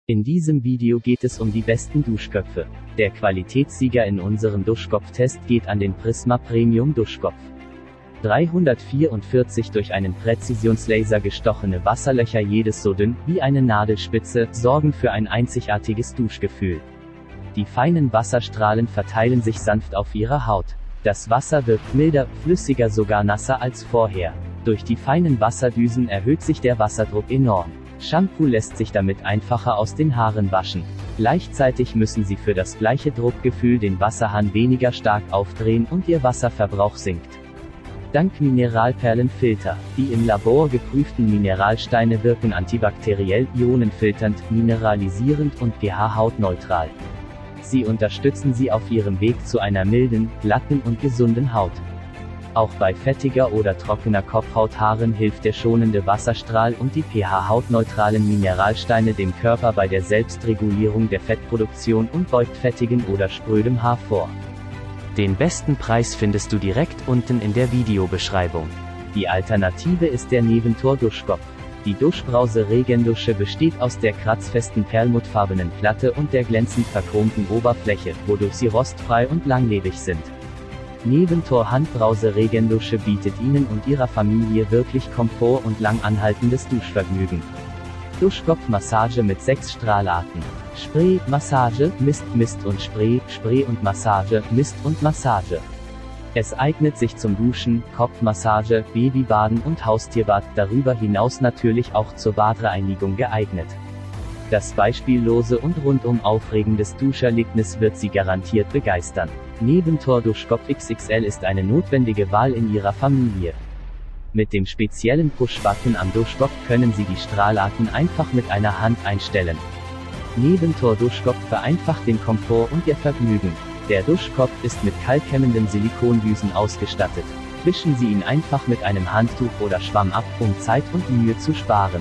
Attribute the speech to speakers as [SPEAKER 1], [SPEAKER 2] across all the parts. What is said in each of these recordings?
[SPEAKER 1] In diesem Video geht es um die besten Duschköpfe. Der Qualitätssieger in unserem Duschkopftest geht an den Prisma Premium Duschkopf. 344 durch einen Präzisionslaser gestochene Wasserlöcher, jedes so dünn wie eine Nadelspitze, sorgen für ein einzigartiges Duschgefühl. Die feinen Wasserstrahlen verteilen sich sanft auf ihrer Haut. Das Wasser wirkt milder, flüssiger, sogar nasser als vorher. Durch die feinen Wasserdüsen erhöht sich der Wasserdruck enorm. Shampoo lässt sich damit einfacher aus den Haaren waschen. Gleichzeitig müssen Sie für das gleiche Druckgefühl den Wasserhahn weniger stark aufdrehen und Ihr Wasserverbrauch sinkt. Dank Mineralperlenfilter. Die im Labor geprüften Mineralsteine wirken antibakteriell, ionenfilternd, mineralisierend und pH-hautneutral. Sie unterstützen Sie auf Ihrem Weg zu einer milden, glatten und gesunden Haut. Auch bei fettiger oder trockener Kopfhauthaaren hilft der schonende Wasserstrahl und die pH-hautneutralen Mineralsteine dem Körper bei der Selbstregulierung der Fettproduktion und beugt fettigem oder sprödem Haar vor. Den besten Preis findest du direkt unten in der Videobeschreibung. Die Alternative ist der Nebentor Duschkopf. Die Duschbrause Regendusche besteht aus der kratzfesten perlmuttfarbenen Platte und der glänzend verchromten Oberfläche, wodurch sie rostfrei und langlebig sind. Nebentor Handbrause Regendusche bietet Ihnen und Ihrer Familie wirklich Komfort und lang anhaltendes Duschvergnügen. Duschkopfmassage mit 6 Strahlarten. Spray, Massage, Mist, Mist und Spray, Spray und Massage, Mist und Massage. Es eignet sich zum Duschen, Kopfmassage, Babybaden und Haustierbad, darüber hinaus natürlich auch zur Badreinigung geeignet. Das beispiellose und rundum aufregendes Duscherlebnis wird Sie garantiert begeistern. Nebentor Duschkopf XXL ist eine notwendige Wahl in Ihrer Familie. Mit dem speziellen Push-Button am Duschkopf können Sie die Strahlarten einfach mit einer Hand einstellen. Nebentor Duschkopf vereinfacht den Komfort und Ihr Vergnügen. Der Duschkopf ist mit kalkhemmenden Silikondüsen ausgestattet. Wischen Sie ihn einfach mit einem Handtuch oder Schwamm ab, um Zeit und Mühe zu sparen.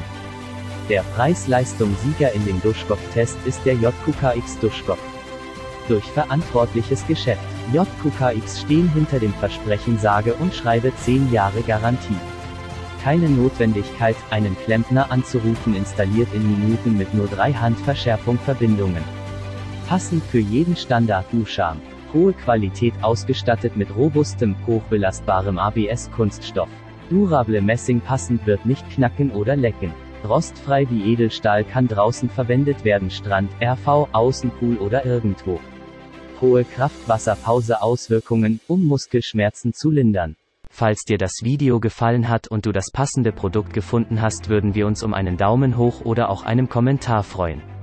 [SPEAKER 1] Der Preis-Leistung-Sieger in dem Duschkopftest ist der JQKX Duschkopf. Durch verantwortliches Geschäft. JQKX stehen hinter dem Versprechen sage und schreibe 10 Jahre Garantie. Keine Notwendigkeit, einen Klempner anzurufen, installiert in Minuten mit nur 3 Handverschärfung-Verbindungen. Passend für jeden Standard-Duscharm. Hohe Qualität ausgestattet mit robustem, hochbelastbarem ABS-Kunststoff. Durable Messing, passend wird nicht knacken oder lecken. Rostfrei wie Edelstahl, kann draußen verwendet werden, Strand, RV, Außenpool oder irgendwo. Hohe Kraftwasserpause, Auswirkungen, um Muskelschmerzen zu lindern. Falls dir das Video gefallen hat und du das passende Produkt gefunden hast, würden wir uns um einen Daumen hoch oder auch einem Kommentar freuen.